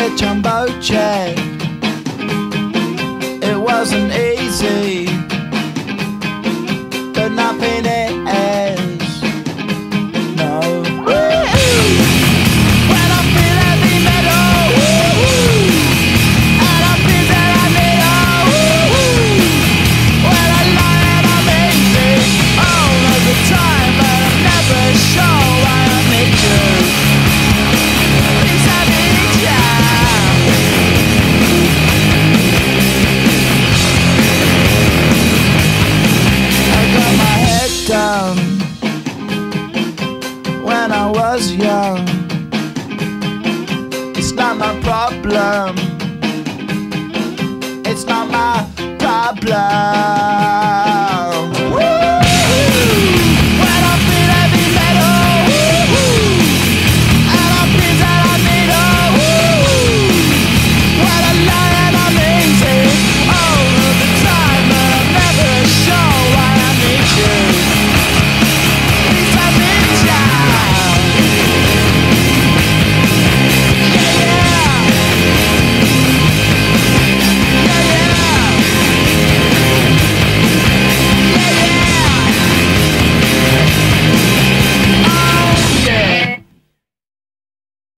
a jumbo jet. It wasn't easy, but nothing is. No. When I feel heavy metal, and I feel that I need when I lie and I'm easy all of the time, but I'm never sure why I need you. Please I need ya. I got my head down when I was young. It's not my problem. It's not my problem.